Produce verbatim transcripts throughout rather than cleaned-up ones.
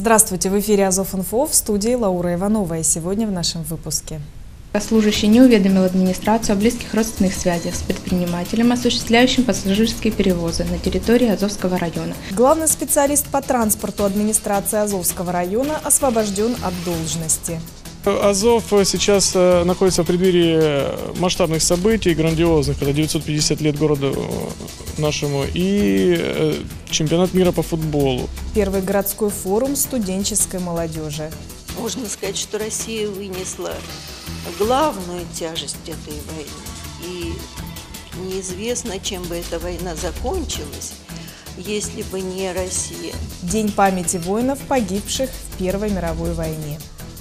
Здравствуйте, в эфире Азов.Инфо, в студии Лаура Иванова. И сегодня в нашем выпуске. Служащий не уведомил администрацию о близких родственных связях с предпринимателем, осуществляющим пассажирские перевозы на территории Азовского района. Главный специалист по транспорту администрации Азовского района освобожден от должности. Азов сейчас находится в преддверии масштабных событий, грандиозных, это девятьсот пятьдесят лет городу нашему и чемпионат мира по футболу. Первый городской форум студенческой молодежи. Можно сказать, что Россия вынесла главную тяжесть этой войны. И неизвестно, чем бы эта война закончилась, если бы не Россия. День памяти воинов, погибших в Первой мировой войне.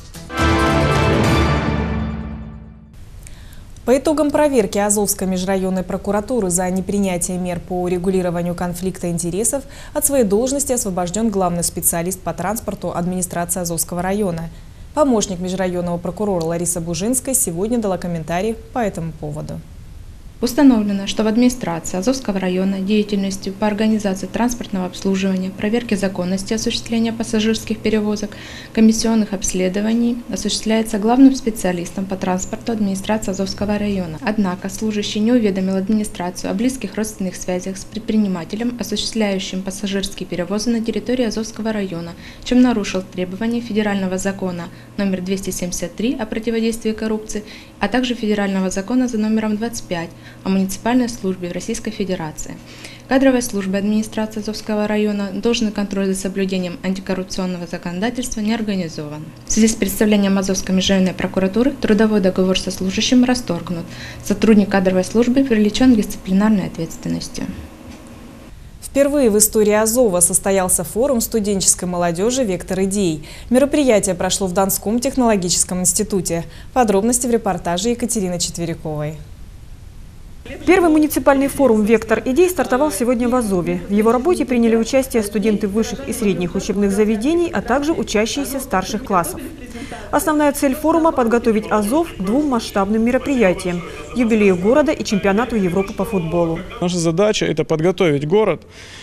По итогам проверки Азовской межрайонной прокуратуры за непринятие мер по урегулированию конфликта интересов от своей должности освобожден главный специалист по транспорту администрации Азовского района. Помощник межрайонного прокурора Лариса Бужинская сегодня дала комментарий по этому поводу. Установлено, что в администрации Азовского района деятельностью по организации транспортного обслуживания, проверке законности осуществления пассажирских перевозок, комиссионных обследований осуществляется главным специалистом по транспорту администрации Азовского района. Однако служащий не уведомил администрацию о близких родственных связях с предпринимателем, осуществляющим пассажирские перевозы на территории Азовского района, чем нарушил требования федерального закона номер двести семьдесят три о противодействии коррупции, а также федерального закона за номером двадцать пять о муниципальной службе в Российской Федерации. Кадровой службой администрации Азовского района должный контроль за соблюдением антикоррупционного законодательства не организован. В связи с представлением Азовской межрайонной прокуратуры трудовой договор со служащим расторгнут. Сотрудник кадровой службы привлечен к дисциплинарной ответственности. Впервые в истории Азова состоялся форум студенческой молодежи «Вектор идей». Мероприятие прошло в Донском технологическом институте. Подробности в репортаже Екатерины Четверяковой. Первый муниципальный форум «Вектор идей» стартовал сегодня в Азове. В его работе приняли участие студенты высших и средних учебных заведений, а также учащиеся старших классов. Основная цель форума – подготовить Азов к двум масштабным мероприятиям – юбилею города и чемпионату Европы по футболу. Наша задача – это подготовить город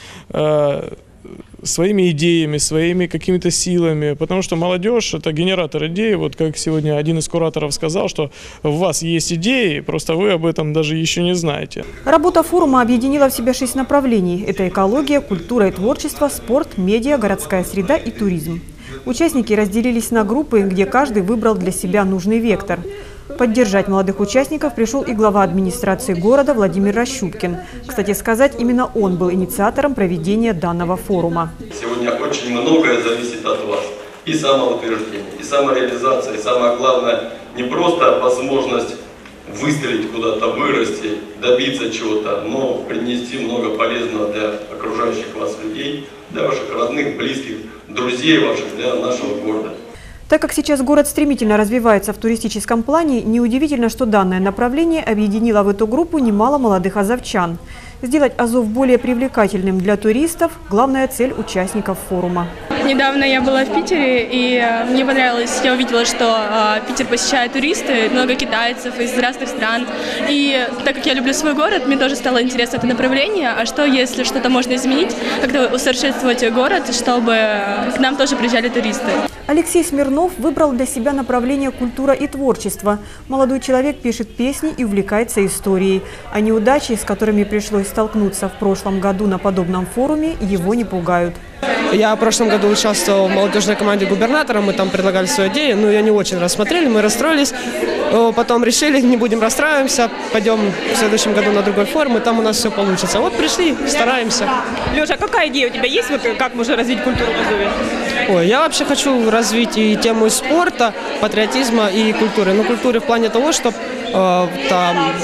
э, своими идеями, своими какими-то силами, потому что молодежь – это генератор идей. Вот как сегодня один из кураторов сказал, что у вас есть идеи, просто вы об этом даже еще не знаете. Работа форума объединила в себя шесть направлений – это экология, культура и творчество, спорт, медиа, городская среда и туризм. Участники разделились на группы, где каждый выбрал для себя нужный вектор. Поддержать молодых участников пришел и глава администрации города Владимир Рощупкин. Кстати сказать, именно он был инициатором проведения данного форума. Сегодня очень многое зависит от вас. И самоутверждение, и самореализация, и самое главное, не просто возможность выстрелить куда-то, вырасти, добиться чего-то, но принести много полезного для окружающих вас людей, для ваших родных, близких, друзей ваших, для нашего города. Так как сейчас город стремительно развивается в туристическом плане, неудивительно, что данное направление объединило в эту группу немало молодых азовчан. Сделать Азов более привлекательным для туристов – главная цель участников форума. Недавно я была в Питере, и мне понравилось, я увидела, что Питер посещают туристы, много китайцев из разных стран. И так как я люблю свой город, мне тоже стало интересно это направление. А что, если что-то можно изменить, как-то усовершенствовать город, чтобы к нам тоже приезжали туристы? Алексей Смирнов выбрал для себя направление культура и творчество. Молодой человек пишет песни и увлекается историей. А неудачи, с которыми пришлось столкнуться в прошлом году на подобном форуме, его не пугают. Я в прошлом году участвовал в молодежной команде губернатора, мы там предлагали свою идею, но ее не очень рассмотрели, мы расстроились. Потом решили, не будем расстраиваться, пойдем в следующем году на другой форум, и там у нас все получится. Вот пришли, стараемся. Леша, какая идея у тебя есть, вот как можно развить культуру в Азове? Ой, я вообще хочу развить и тему спорта, патриотизма и культуры. Ну, культуры в плане того, что э, там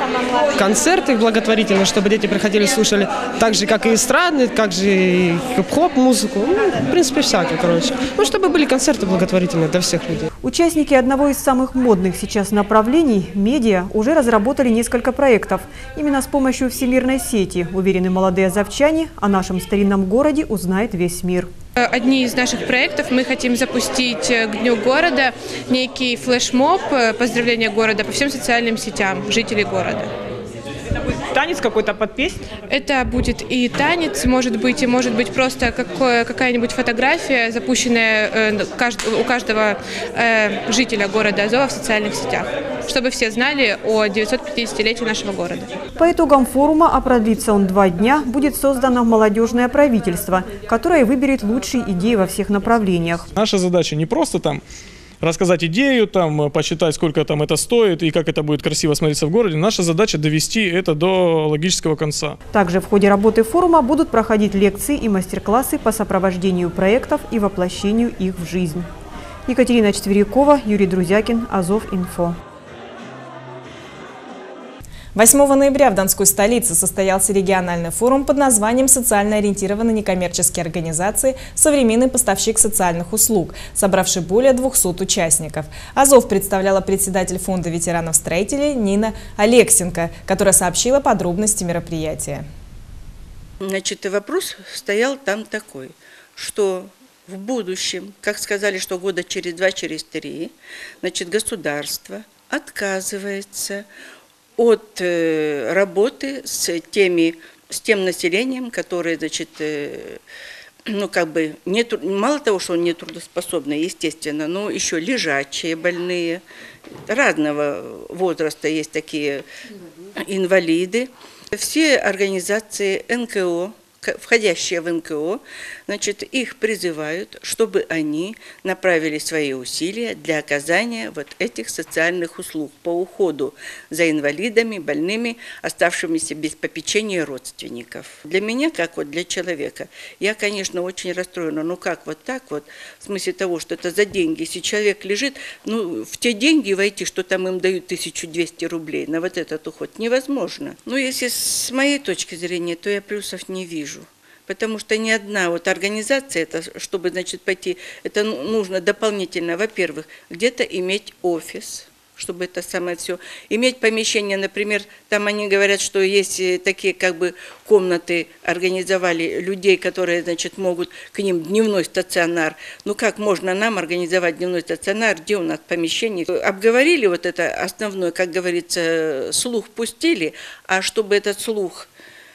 концерты благотворительные, чтобы дети приходили, слушали так же, как и эстрадные, как же и хип-хоп музыку. Ну, в принципе, всякие, короче. Ну, чтобы были концерты благотворительные для всех людей. Участники одного из самых модных сейчас направлений – медиа – уже разработали несколько проектов. Именно с помощью всемирной сети, уверены молодые азовчане, о нашем старинном городе узнает весь мир. Одни из наших проектов мы хотим запустить к Дню города некий флешмоб поздравления города по всем социальным сетям жителей города. Это будет танец какой-то под песню? Это будет и танец, может быть, и может быть просто какое- какая-нибудь фотография, запущенная э, кажд- у каждого э, жителя города Азова в социальных сетях, чтобы все знали о девятисот пятидесятилетии нашего города. По итогам форума, а продлится он два дня, будет создано молодежное правительство, которое выберет лучшие идеи во всех направлениях. Наша задача не просто там рассказать идею, там, посчитать, сколько там это стоит и как это будет красиво смотреться в городе. Наша задача довести это до логического конца. Также в ходе работы форума будут проходить лекции и мастер-классы по сопровождению проектов и воплощению их в жизнь. Екатерина Четверякова, Юрий Друзякин, Азов.Инфо. восьмого ноября в Донской столице состоялся региональный форум под названием «Социально ориентированные некоммерческие организации. Современный поставщик социальных услуг», собравший более двухсот участников. Азов представляла председатель фонда ветеранов-строителей Нина Алексенко, которая сообщила подробности мероприятия. Значит, вопрос стоял там такой, что в будущем, как сказали, что года через два, через три, значит, государство отказывается от э, работы с теми, с тем населением, которое, значит, э, ну, как бы, не, мало того, что он не трудоспособный, естественно, но еще лежачие больные, разного возраста есть такие инвалиды. Все организации эн ка о, входящие в эн ка о, значит, их призывают, чтобы они направили свои усилия для оказания вот этих социальных услуг по уходу за инвалидами, больными, оставшимися без попечения родственников. Для меня, как вот для человека, я, конечно, очень расстроена, но как вот так вот, в смысле того, что это за деньги, если человек лежит, ну, в те деньги войти, что там им дают тысячу двести рублей, на вот этот уход невозможно. Ну, если с моей точки зрения, то я плюсов не вижу. Потому что ни одна вот организация, это, чтобы, значит, пойти, это нужно дополнительно, во-первых, где-то иметь офис, чтобы это самое все, иметь помещение, например, там они говорят, что есть такие как бы комнаты, организовали людей, которые, значит, могут к ним дневной стационар. Ну как можно нам организовать дневной стационар, где у нас помещение? Обговорили вот это основное, как говорится, слух пустили, а чтобы этот слух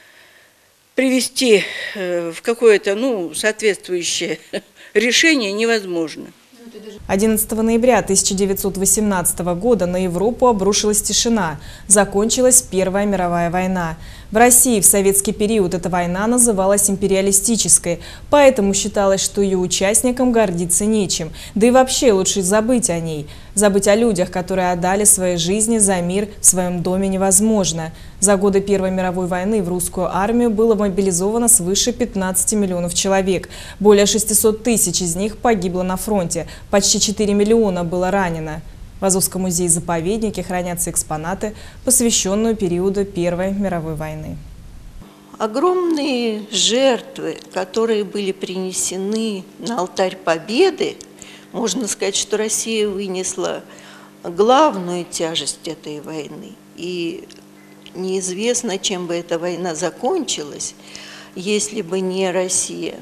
привести в какое-то, ну, соответствующее решение невозможно. одиннадцатого ноября тысяча девятьсот восемнадцатого года на Европу обрушилась тишина. Закончилась Первая мировая война. В России в советский период эта война называлась империалистической, поэтому считалось, что ее участникам гордиться нечем. Да и вообще лучше забыть о ней. Забыть о людях, которые отдали свои жизни за мир в своем доме, невозможно. За годы Первой мировой войны в русскую армию было мобилизовано свыше пятнадцати миллионов человек. Более шестисот тысяч из них погибло на фронте. Почти четыре миллиона было ранено. В Азовском музее-заповеднике хранятся экспонаты, посвященные периоду Первой мировой войны. Огромные жертвы, которые были принесены на алтарь Победы, можно сказать, что Россия вынесла главную тяжесть этой войны. И неизвестно, чем бы эта война закончилась, если бы не Россия.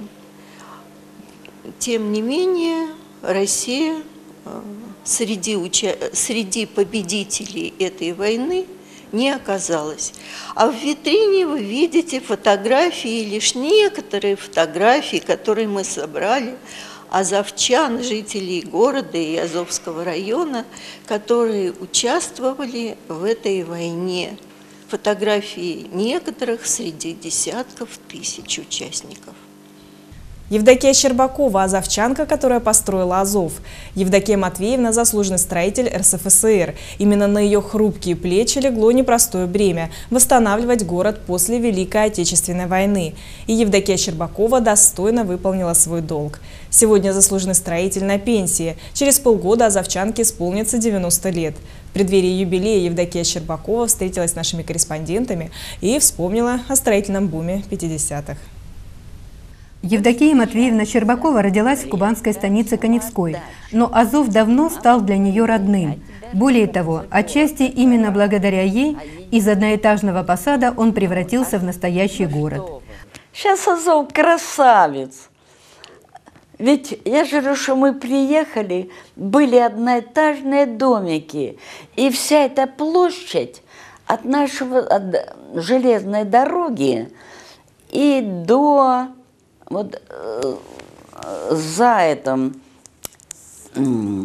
Тем не менее, Россия среди, уча... среди победителей этой войны не оказалась. А в витрине вы видите фотографии, лишь некоторые фотографии, которые мы собрали, азовчан, жителей города и Азовского района, которые участвовали в этой войне. Фотографии некоторых среди десятков тысяч участников. Евдокия Щербакова – азовчанка, которая построила Азов. Евдокия Матвеевна – заслуженный строитель эр эс эф эс эр. Именно на ее хрупкие плечи легло непростое бремя – восстанавливать город после Великой Отечественной войны. И Евдокия Щербакова достойно выполнила свой долг. Сегодня заслуженный строитель на пенсии. Через полгода азовчанке исполнится девяносто лет. В преддверии юбилея Евдокия Щербакова встретилась с нашими корреспондентами и вспомнила о строительном буме пятидесятых. Евдокия Матвеевна Щербакова родилась в кубанской станице Каневской, но Азов давно стал для нее родным. Более того, отчасти именно благодаря ей из одноэтажного посада он превратился в настоящий город. Сейчас Азов красавец. Ведь я же говорю, что мы приехали, были одноэтажные домики, и вся эта площадь, от нашего от железной дороги и до вот э, за это, э,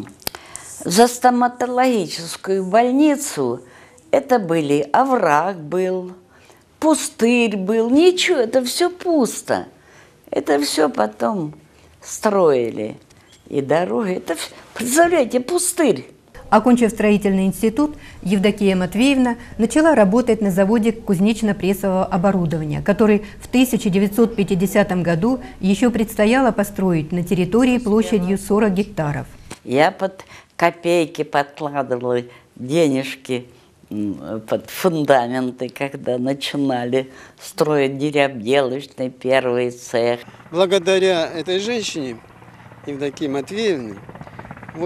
за стоматологическую больницу, это были овраг был, пустырь был, ничего, это все пусто. Это все потом строили. И дороги, это, представляете, пустырь. Окончив строительный институт, Евдокия Матвеевна начала работать на заводе кузнечно-прессового оборудования, который в тысяча девятьсот пятидесятом году еще предстояло построить на территории площадью сорок гектаров. Я под копейки подкладывала денежки под фундаменты, когда начинали строить деревообделочный первый цех. Благодаря этой женщине, Евдокии Матвеевне, вот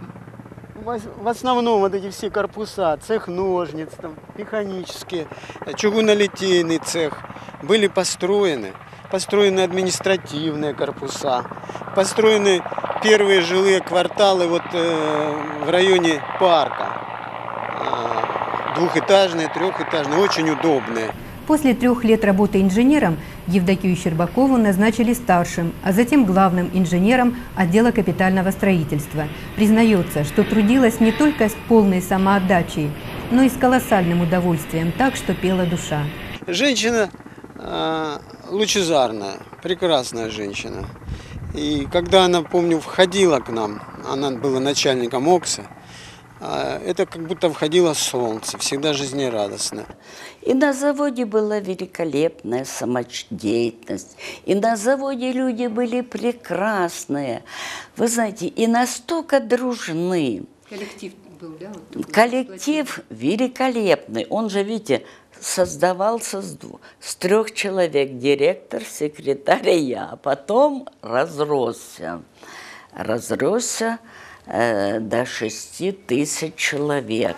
в основном вот эти все корпуса, цех ножниц, там, механические, чугунолитейный цех были построены. Построены административные корпуса, построены первые жилые кварталы вот, э, в районе парка. Э, двухэтажные, трехэтажные, очень удобные. После трех лет работы инженером Евдокию Щербакову назначили старшим, а затем главным инженером отдела капитального строительства. Признается, что трудилась не только с полной самоотдачей, но и с колоссальным удовольствием, так что пела душа. Женщина э, лучезарная, прекрасная женщина. И когда она, помню, входила к нам, она была начальником ОКСа, это как будто входило солнце, всегда жизнерадостно. И на заводе была великолепная самодеятельность. И на заводе люди были прекрасные. Вы знаете, и настолько дружны. Коллектив был, да? Коллектив великолепный. Он же, видите, создавался с, двух, с трех человек. Директор, секретарь и я. А потом разросся. Разросся до шести тысяч человек.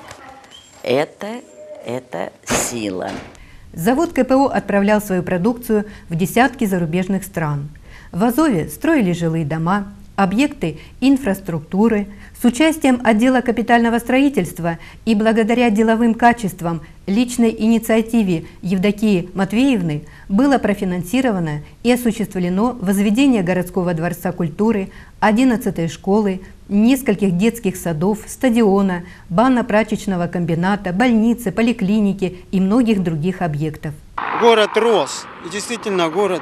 Это, это сила. Завод КПО отправлял свою продукцию в десятки зарубежных стран. В Азове строили жилые дома, объекты инфраструктуры с участием отдела капитального строительства, и благодаря деловым качествам, личной инициативе Евдокии Матвеевны было профинансировано и осуществлено возведение городского дворца культуры, одиннадцатой школы, нескольких детских садов, стадиона, банно-прачечного комбината, больницы, поликлиники и многих других объектов. Город рос, и действительно город,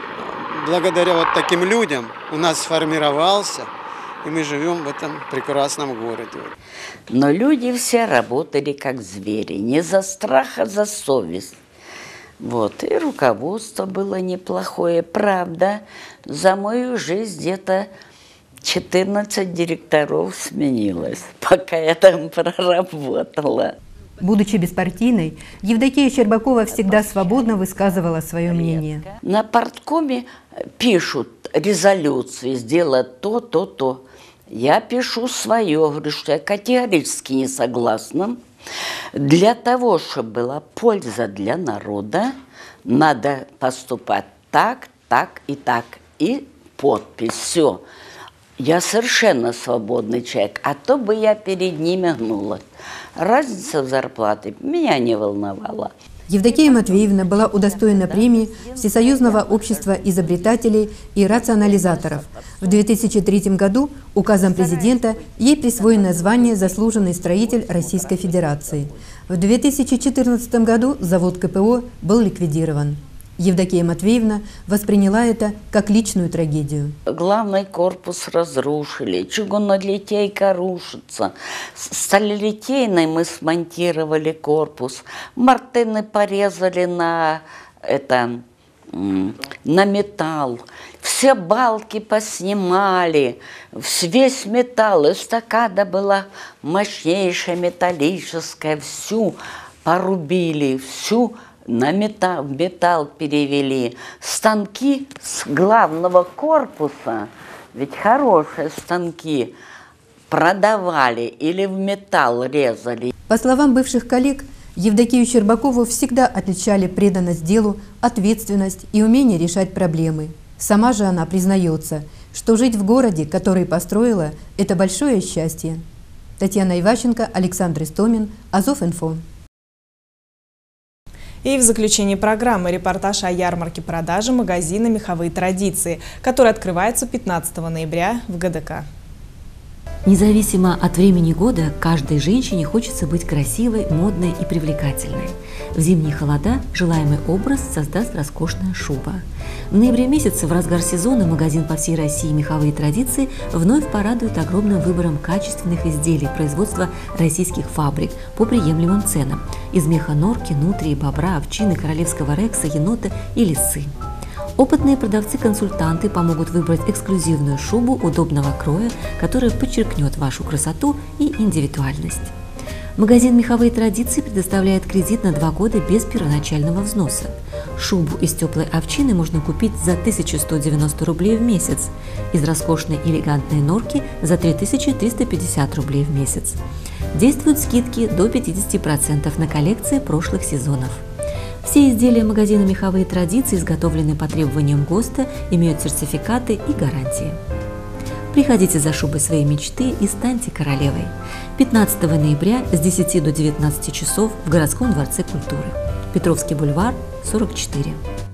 благодаря вот таким людям, у нас сформировался, и мы живем в этом прекрасном городе. Но люди все работали как звери, не за страх, а за совесть. Вот, и руководство было неплохое, правда, за мою жизнь где-то четырнадцать директоров сменилось, пока я там проработала. Будучи беспартийной, Евдокия Щербакова всегда свободно высказывала свое мнение. На парткоме пишут резолюции, сделать то, то, то. Я пишу свое, говорю, что я категорически не согласна. Для того, чтобы была польза для народа, надо поступать так, так и так. И подпись, все. Я совершенно свободный человек, а то бы я перед ними гнулась. Разница в зарплате меня не волновала. Евдокия Матвеевна была удостоена премии Всесоюзного общества изобретателей и рационализаторов. В две тысячи третьем году указом президента ей присвоено звание «Заслуженный строитель Российской Федерации». В две тысячи четырнадцатом году завод КПО был ликвидирован. Евдокия Матвеевна восприняла это как личную трагедию. Главный корпус разрушили, чугунолитейка рушится. Сталелитейный мы смонтировали корпус, мартыны порезали на, это, на металл. Все балки поснимали, весь металл, эстакада была мощнейшая, металлическая, всю порубили, всю на металл, металл перевели. Станки с главного корпуса, ведь хорошие станки, продавали или в металл резали. По словам бывших коллег, Евдокию Щербакову всегда отличали преданность делу, ответственность и умение решать проблемы. Сама же она признается, что жить в городе, который построила, это большое счастье. Татьяна Иващенко, Александр Истомин, Азов.Инфо. И в заключении программы репортаж о ярмарке продажи магазина «Меховые традиции», который открывается пятнадцатого ноября в ГДК. Независимо от времени года, каждой женщине хочется быть красивой, модной и привлекательной. В зимние холода желаемый образ создаст роскошная шуба. В ноябре месяце, в разгар сезона, магазин по всей России «Меховые традиции» вновь порадует огромным выбором качественных изделий производства российских фабрик по приемлемым ценам из меха норки, нутрии, бобра, овчины, королевского рекса, енота и лисы. Опытные продавцы-консультанты помогут выбрать эксклюзивную шубу удобного кроя, которая подчеркнет вашу красоту и индивидуальность. Магазин «Меховые традиции» предоставляет кредит на два года без первоначального взноса. Шубу из теплой овчины можно купить за тысячу сто девяносто рублей в месяц, из роскошной элегантной норки за три тысячи триста пятьдесят рублей в месяц. Действуют скидки до пятидесяти процентов на коллекции прошлых сезонов. Все изделия магазина «Меховые традиции» изготовлены по требованиям ГОСТа, имеют сертификаты и гарантии. Приходите за шубой своей мечты и станьте королевой. пятнадцатого ноября с десяти до девятнадцати часов в городском дворце культуры. Петровский бульвар, сорок четыре.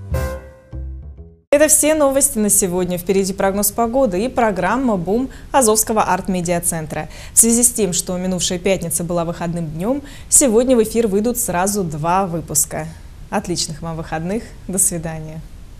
Это все новости на сегодня. Впереди прогноз погоды и программа «Бум» Азовского арт-медиа-центра. В связи с тем, что минувшая пятница была выходным днем, сегодня в эфир выйдут сразу два выпуска. Отличных вам выходных. До свидания.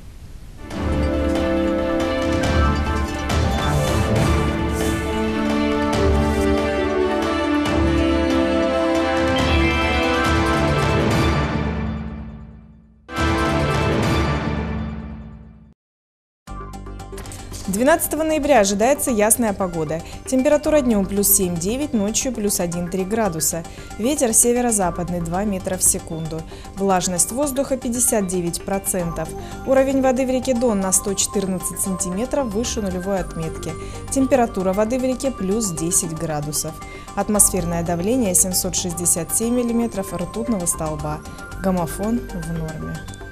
двенадцатого ноября ожидается ясная погода. Температура днем плюс семь-девять, ночью плюс один-три градуса. Ветер северо-западный два метра в секунду. Влажность воздуха пятьдесят девять процентов. Уровень воды в реке Дон на сто четырнадцать сантиметров выше нулевой отметки. Температура воды в реке плюс десять градусов. Атмосферное давление семьсот шестьдесят семь миллиметров ртутного столба. Гомофон в норме.